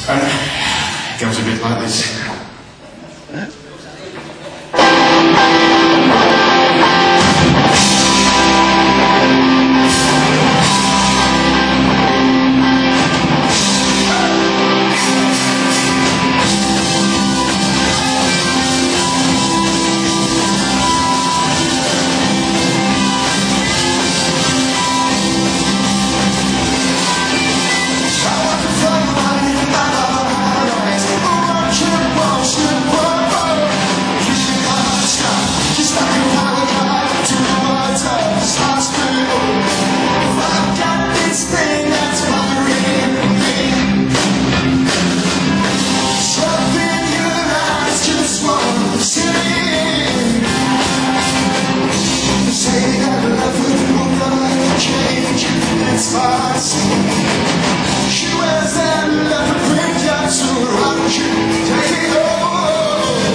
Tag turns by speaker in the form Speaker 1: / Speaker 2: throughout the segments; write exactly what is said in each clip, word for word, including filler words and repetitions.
Speaker 1: And it goes a bit like this. She wears that leopard print jumpsuit. Why don't you take it home?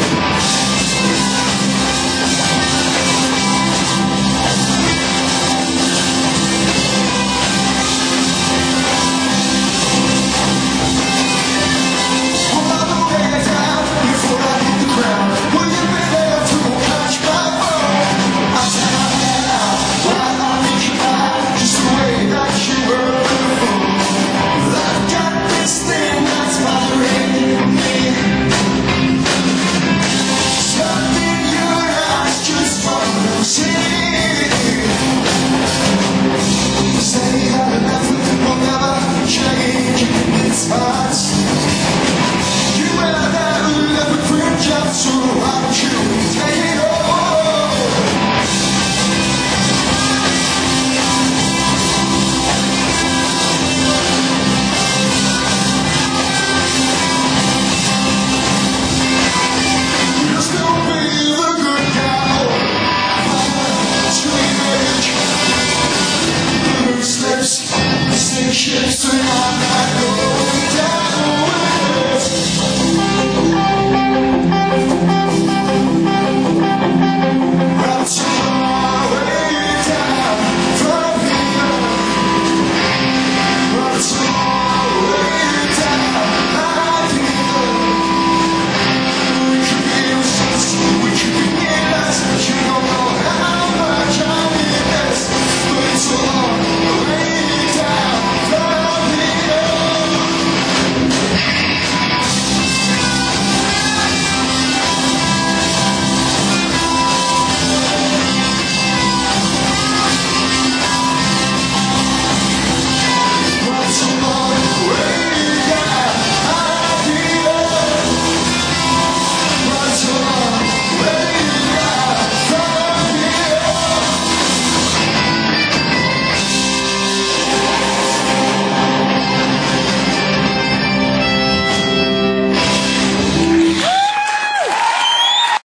Speaker 1: I'm on the way down before I hit the ground. Will you be there to catch my ball? I'll take my head out while I reach you out, just the way that you were. Ships to my